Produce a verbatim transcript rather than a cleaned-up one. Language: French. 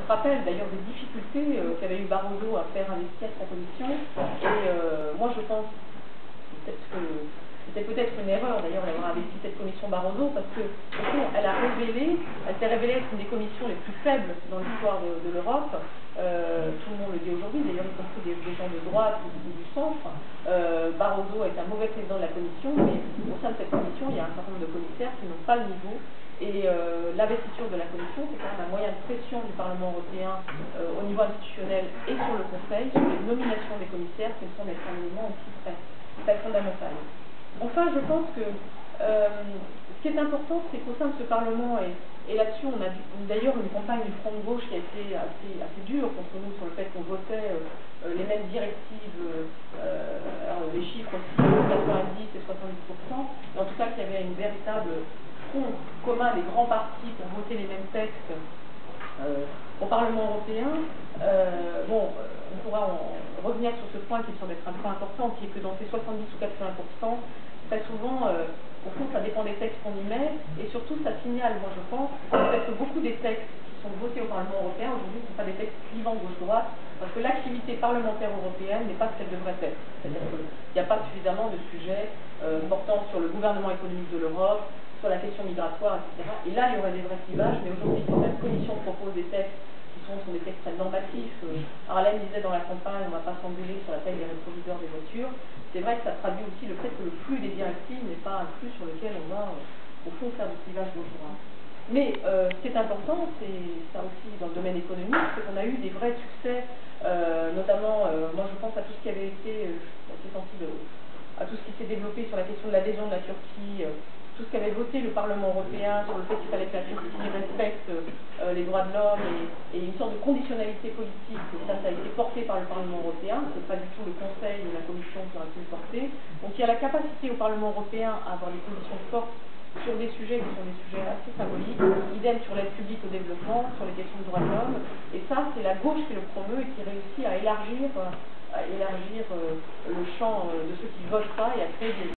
rappelle d'ailleurs des difficultés euh, qu'avait eu Barroso à faire investir sa commission. Et euh, moi je pense peut-être que c'était peut-être une erreur d'ailleurs d'avoir investi cette commission Barroso, parce que au fond elle a révélé, elle s'est révélée être une des commissions les plus faibles dans l'histoire de, de l'Europe. Euh, tout le monde le dit aujourd'hui, d'ailleurs y compris des, des gens de droite ou, ou du centre. Euh, Barroso est un mauvais président de la commission, mais au sein de cette commission il y a un certain nombre de commissaires qui n'ont pas le niveau. Et euh, l'investiture de la Commission, c'est quand même un moyen de pression du Parlement européen euh, au niveau institutionnel et sur le Conseil, sur les nominations des commissaires, qui me semble être un élément aussi très, très fondamental. Enfin, je pense que euh, ce qui est important, c'est qu'au sein de ce Parlement, et, et là-dessus, on a d'ailleurs une campagne du Front de gauche qui a été assez, assez dure contre nous sur le fait qu'on votait euh, les mêmes directives, euh, alors les chiffres aussi, quatre-vingt-dix et soixante-dix pour cent, mais en tout cas qu'il y avait une véritable front commun des grands partis pour voter les mêmes textes euh, au Parlement européen. Euh, bon, on pourra en revenir sur ce point qui me semble être un point important, qui est que dans ces soixante-dix ou quatre-vingts pour cent, très souvent, euh, au fond, ça dépend des textes qu'on y met, et surtout, ça signale, moi je pense, que beaucoup des textes qui sont votés au Parlement européen aujourd'hui ne sont pas des textes clivants gauche-droite, parce que l'activité parlementaire européenne n'est pas ce qu'elle devrait être. C'est-à-dire qu'il n'y a pas suffisamment de sujets euh, portant sur le gouvernement économique de l'Europe, sur la question migratoire, et cetera. Et là, il y aurait des vrais clivages, mais aujourd'hui, quand la Commission propose des textes qui sont, sont des textes très normatifs, euh, Arlène disait dans la campagne, on ne va pas s'engueuler sur la taille des rétroviseurs des voitures, c'est vrai que ça traduit aussi le fait que le flux des directives n'est pas un flux sur lequel on va, euh, au fond, faire du clivage gauche-droite. Mais euh, ce qui est important, c'est ça aussi dans le domaine économique, c'est qu'on a eu des vrais succès, euh, notamment, euh, moi je pense à tout ce qui avait été, euh, je suis assez sensible à tout ce qui s'est développé sur la question de l'adhésion de la Turquie, euh, tout ce qu'avait voté le Parlement européen sur le fait qu'il fallait que la Turquie respecte euh, les droits de l'homme et, et une sorte de conditionnalité politique, et ça, ça a été porté par le Parlement européen, c'est pas du tout le Conseil ou la Commission qui aurait pu le porter. Donc il y a la capacité au Parlement européen à avoir des positions fortes sur des sujets qui sont des sujets assez symboliques, idem sur l'aide publique au développement, sur les questions de droits de l'homme, et ça c'est la gauche qui le promeut et qui réussit à élargir, à élargir euh, le champ de ceux qui votent ça et à créer des